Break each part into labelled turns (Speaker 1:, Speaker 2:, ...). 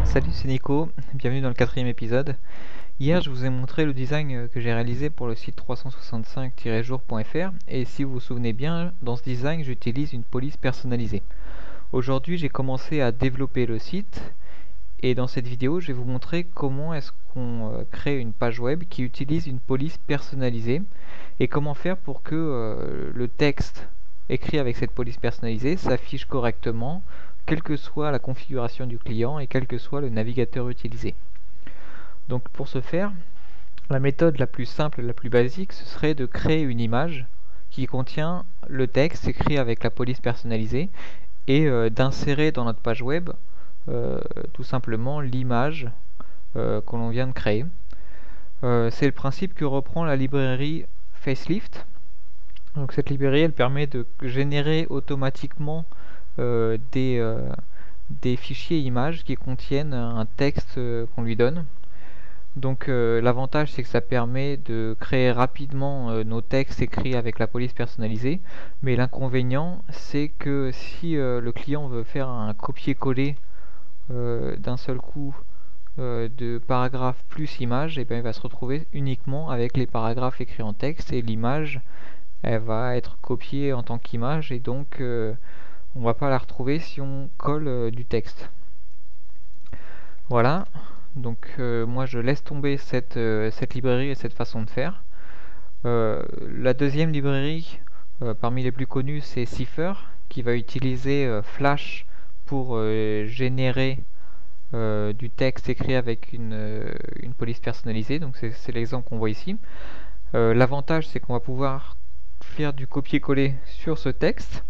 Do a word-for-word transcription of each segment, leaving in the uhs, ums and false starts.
Speaker 1: Salut, c'est Nico, bienvenue dans le quatrième épisode. Hier, je vous ai montré le design que j'ai réalisé pour le site trois cent soixante-cinq tiret jour point f r et si vous vous souvenez bien, dans ce design, j'utilise une police personnalisée. Aujourd'hui, j'ai commencé à développer le site et dans cette vidéo, je vais vous montrer comment est-ce qu'on euh, crée une page web qui utilise une police personnalisée et comment faire pour que euh, le texte écrit avec cette police personnalisée s'affiche correctement, quelle que soit la configuration du client et quel que soit le navigateur utilisé. Donc pour ce faire, la méthode la plus simple, la plus basique, ce serait de créer une image qui contient le texte écrit avec la police personnalisée et euh, d'insérer dans notre page web euh, tout simplement l'image euh, que l'on vient de créer. Euh, c'est le principe que reprend la librairie Facelift. Donc cette librairie, elle permet de générer automatiquement euh, des, euh, des fichiers images qui contiennent un texte euh, qu'on lui donne. Donc euh, l'avantage, c'est que ça permet de créer rapidement euh, nos textes écrits avec la police personnalisée, mais l'inconvénient, c'est que si euh, le client veut faire un copier-coller euh, d'un seul coup euh, de paragraphe plus image, et bien il va se retrouver uniquement avec les paragraphes écrits en texte et l'image elle va être copiée en tant qu'image et donc euh, on va pas la retrouver si on colle euh, du texte. Voilà, donc euh, moi je laisse tomber cette, euh, cette librairie et cette façon de faire. Euh, la deuxième librairie euh, parmi les plus connues, c'est Cipher, qui va utiliser euh, Flash pour euh, générer euh, du texte écrit avec une, euh, une police personnalisée. Donc c'est l'exemple qu'on voit ici. Euh, L'avantage, c'est qu'on va pouvoir faire du copier-coller sur ce texte.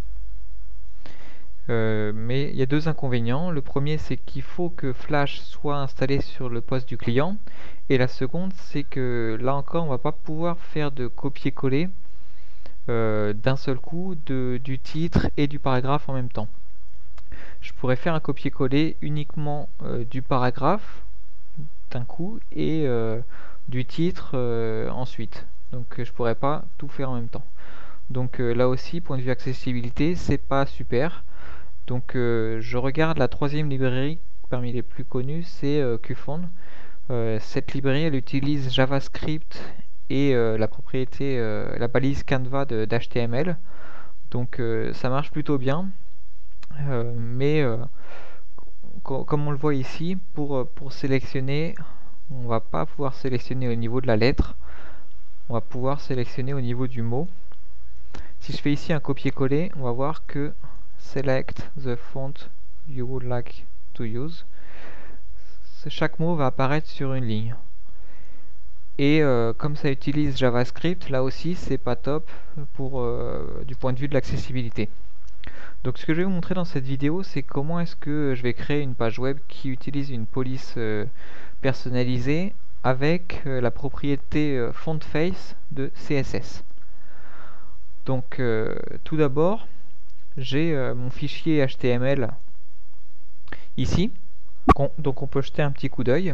Speaker 1: Euh, mais il y a deux inconvénients. Le premier, c'est qu'il faut que Flash soit installé sur le poste du client. Et la seconde, c'est que là encore, on va pas pouvoir faire de copier-coller euh, d'un seul coup de, du titre et du paragraphe en même temps. Je pourrais faire un copier-coller uniquement euh, du paragraphe d'un coup et euh, du titre euh, ensuite. Donc je pourrais pas tout faire en même temps. Donc euh, là aussi, point de vue accessibilité, c'est pas super. Donc euh, je regarde la troisième librairie parmi les plus connues, c'est euh, Qfont. Euh, cette librairie, elle utilise JavaScript et euh, la propriété, euh, la balise Canva d'H T M L. Donc euh, ça marche plutôt bien. Euh, mais euh, co comme on le voit ici, pour, pour sélectionner, on va pas pouvoir sélectionner au niveau de la lettre. On va pouvoir sélectionner au niveau du mot. Si je fais ici un copier-coller, on va voir que select the font you would like to use. Chaque mot va apparaître sur une ligne. Et euh, comme ça utilise JavaScript, là aussi c'est pas top pour euh, du point de vue de l'accessibilité. Donc ce que je vais vous montrer dans cette vidéo, c'est comment est-ce que je vais créer une page web qui utilise une police euh, personnalisée avec euh, la propriété euh, font face de C S S. Donc euh, tout d'abord, j'ai euh, mon fichier H T M L ici, on, donc on peut jeter un petit coup d'œil.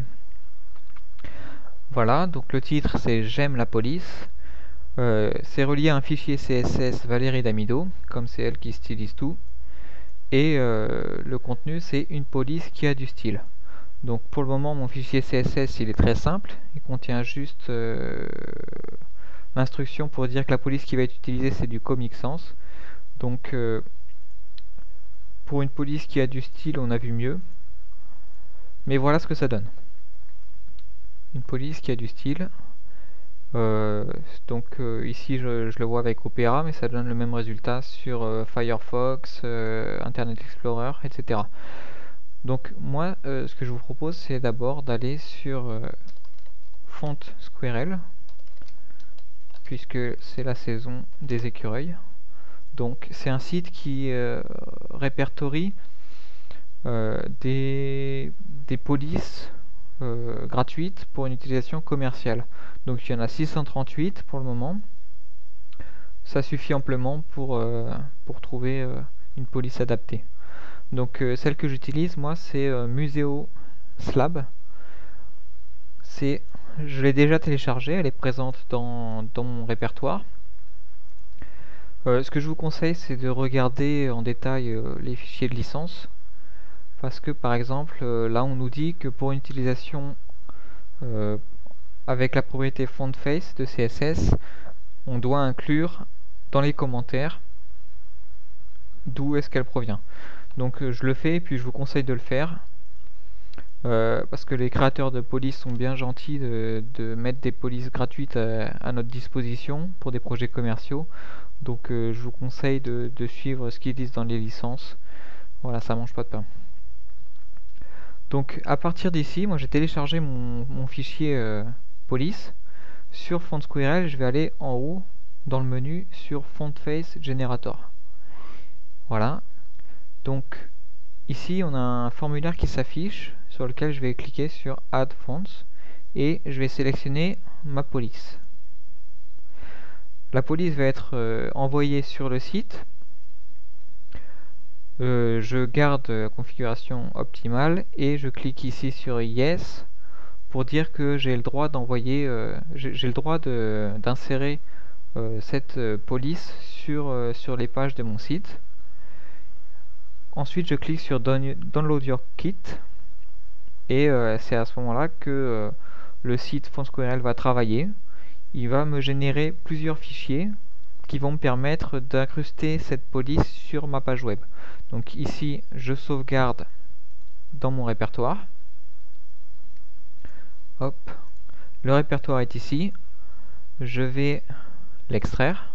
Speaker 1: Voilà, donc le titre c'est j'aime la police. Euh, c'est relié à un fichier C S S Valérie Damido, comme c'est elle qui stylise tout. Et euh, le contenu c'est une police qui a du style. Donc pour le moment mon fichier C S S il est très simple, il contient juste euh, l'instruction pour dire que la police qui va être utilisée c'est du Comic Sans. Donc euh, pour une police qui a du style on a vu mieux. Mais voilà ce que ça donne. Une police qui a du style. Euh, donc euh, ici je, je le vois avec Opera, mais ça donne le même résultat sur euh, Firefox, euh, Internet Explorer, et cetera. Donc moi, euh, ce que je vous propose, c'est d'abord d'aller sur euh, Font Squirrel, puisque c'est la saison des écureuils. Donc c'est un site qui euh, répertorie euh, des, des polices euh, gratuites pour une utilisation commerciale. Donc il y en a six cent trente-huit pour le moment. Ça suffit amplement pour, euh, pour trouver euh, une police adaptée. Donc euh, celle que j'utilise moi c'est euh, Museo Slab. C'est, je l'ai déjà téléchargée, elle est présente dans, dans mon répertoire. Euh, ce que je vous conseille c'est de regarder en détail euh, les fichiers de licence. parce que par exemple euh, là on nous dit que pour une utilisation euh, avec la propriété font face de C S S, on doit inclure dans les commentaires d'où est-ce qu'elle provient. Donc euh, je le fais et puis je vous conseille de le faire. Euh, parce que les créateurs de polices sont bien gentils de, de mettre des polices gratuites à, à notre disposition pour des projets commerciaux. Donc euh, je vous conseille de, de suivre ce qu'ils disent dans les licences. Voilà, ça mange pas de pain. Donc à partir d'ici, moi j'ai téléchargé mon, mon fichier euh, police. Sur FontSquirrel, je vais aller en haut dans le menu sur FontFace Generator. Voilà. Donc ici on a un formulaire qui s'affiche sur lequel je vais cliquer sur Add Fonts et je vais sélectionner ma police. La police va être euh, envoyée sur le site. Euh, je garde la configuration optimale et je clique ici sur Yes pour dire que j'ai le droit d'envoyer, euh, j'ai le droit d'insérer euh, cette euh, police sur, euh, sur les pages de mon site. Ensuite je clique sur Download Your Kit et euh, c'est à ce moment-là que euh, le site FontSquirrel va travailler. Il va me générer plusieurs fichiers qui vont me permettre d'incruster cette police sur ma page web. Donc ici, je sauvegarde dans mon répertoire. Hop, le répertoire est ici. Je vais l'extraire.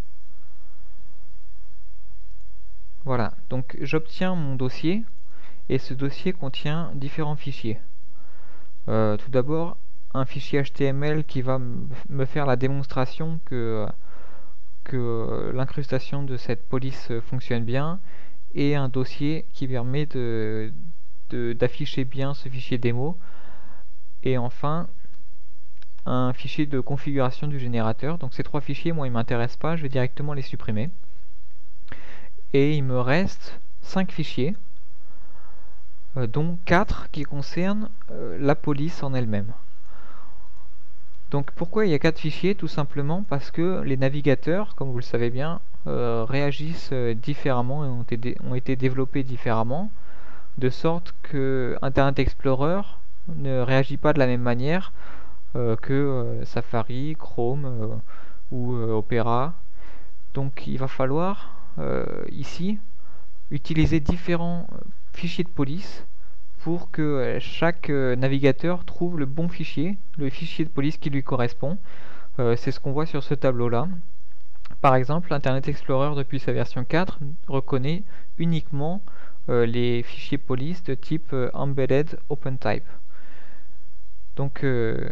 Speaker 1: Voilà, donc j'obtiens mon dossier et ce dossier contient différents fichiers. Euh, tout d'abord, un fichier H T M L qui va me faire la démonstration que, que l'incrustation de cette police fonctionne bien, et un dossier qui permet de, de, d'afficher bien ce fichier démo, et enfin un fichier de configuration du générateur. Donc ces trois fichiers, moi ils m'intéressent pas, je vais directement les supprimer. Et il me reste cinq fichiers, euh, dont quatre qui concernent euh, la police en elle-même. Donc pourquoi il y a quatre fichiers? Tout simplement parce que les navigateurs, comme vous le savez bien, euh, réagissent euh, différemment et ont été, ont été développés différemment, de sorte que Internet Explorer ne réagit pas de la même manière euh, que euh, Safari, Chrome euh, ou euh, Opera. Donc il va falloir euh, ici utiliser différents fichiers de police pour que euh, chaque euh, navigateur trouve le bon fichier, le fichier de police qui lui correspond. Euh, c'est ce qu'on voit sur ce tableau-là. Par exemple, Internet Explorer depuis sa version quatre reconnaît uniquement euh, les fichiers police de type euh, Embedded OpenType. Donc euh,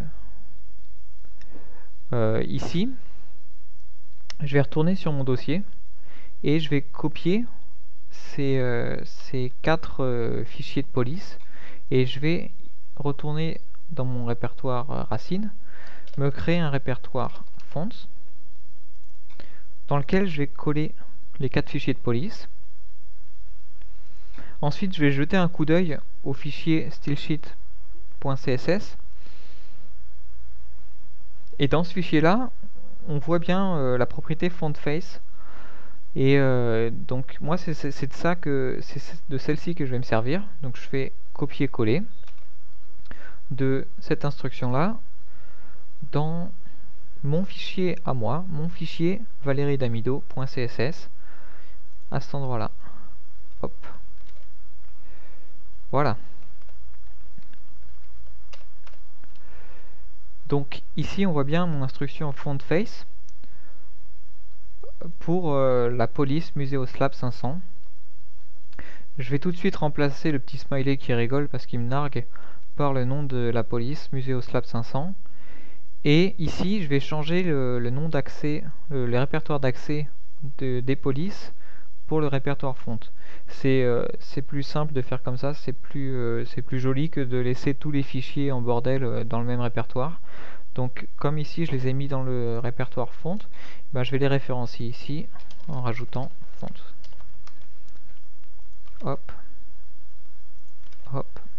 Speaker 1: euh, ici, je vais retourner sur mon dossier et je vais copier ces, euh, ces quatre euh, fichiers de police et je vais retourner dans mon répertoire euh, racine, me créer un répertoire fonts dans lequel je vais coller les quatre fichiers de police. Ensuite je vais jeter un coup d'œil au fichier stylesheet.css et dans ce fichier là on voit bien euh, la propriété fontFace. Et euh, donc moi c'est de ça que c'est de celle-ci que je vais me servir. Donc je fais copier-coller de cette instruction là dans mon fichier à moi, mon fichier valeriedamido.css à cet endroit là. Hop. Voilà. Donc ici on voit bien mon instruction fontFace pour euh, la police Museoslab cinq cents. Je vais tout de suite remplacer le petit smiley qui rigole parce qu'il me nargue par le nom de la police Museoslab cinq cents. Et ici je vais changer le, le nom d'accès, euh, le répertoire d'accès de, des polices pour le répertoire font. C'est euh, plus simple de faire comme ça, c'est plus, euh, c'est plus joli que de laisser tous les fichiers en bordel euh, dans le même répertoire. Donc comme ici je les ai mis dans le répertoire font, ben, je vais les référencier ici en rajoutant font. Hop, hop,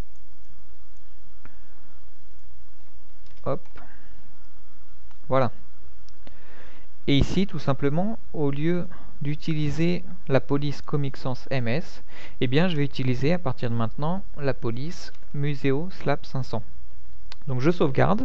Speaker 1: hop, voilà. Et ici tout simplement, au lieu d'utiliser la police Comic Sans M S, eh bien je vais utiliser à partir de maintenant la police Museo Slab cinq cents. Donc je sauvegarde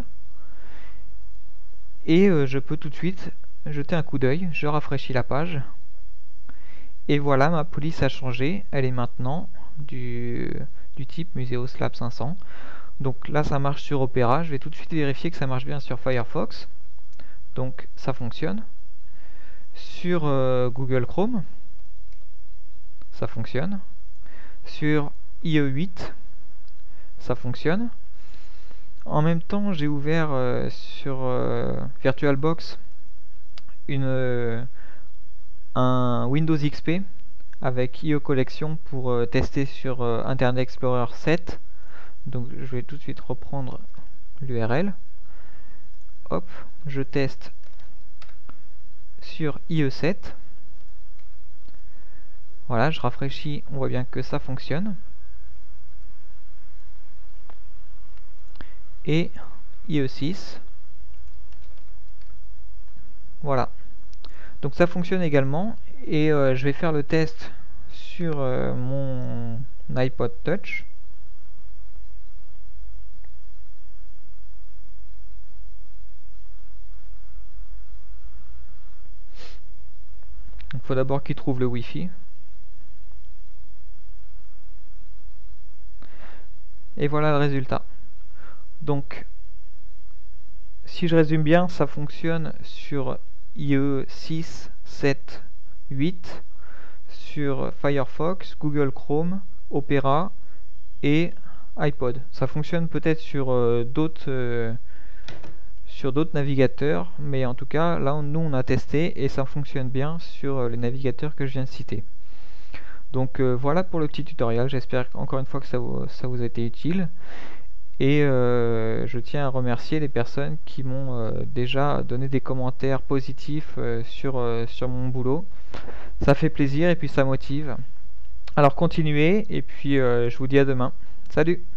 Speaker 1: et euh, je peux tout de suite jeter un coup d'œil, je rafraîchis la page et voilà, ma police a changé, elle est maintenant du, du type Museo Slab cinq cents. Donc là ça marche sur Opera, je vais tout de suite vérifier que ça marche bien sur Firefox. Donc ça fonctionne. Sur euh, Google Chrome, ça fonctionne. Sur I E huit, ça fonctionne. En même temps, j'ai ouvert euh, sur euh, VirtualBox une, euh, un Windows X P avec I E Collection pour euh, tester sur euh, Internet Explorer sept. Donc je vais tout de suite reprendre l'U R L. Hop, je teste sur I E sept. Voilà, je rafraîchis, on voit bien que ça fonctionne. Et I E six. Voilà. Donc ça fonctionne également. Et euh, je vais faire le test sur euh, mon iPod Touch. Il faut d'abord qu'il trouve le Wi-Fi. Et voilà le résultat. Donc, si je résume bien, ça fonctionne sur I E six, sept, huit, sur Firefox, Google Chrome, Opera et iPod. Ça fonctionne peut-être sur euh, d'autres euh, sur d'autres navigateurs, mais en tout cas, là, nous, on a testé et ça fonctionne bien sur euh, les navigateurs que je viens de citer. Donc euh, voilà pour le petit tutoriel, j'espère encore une fois que ça vous, ça vous a été utile. Et euh, je tiens à remercier les personnes qui m'ont euh, déjà donné des commentaires positifs euh, sur, euh, sur mon boulot. Ça fait plaisir et puis ça motive. Alors continuez et puis euh, je vous dis à demain. Salut!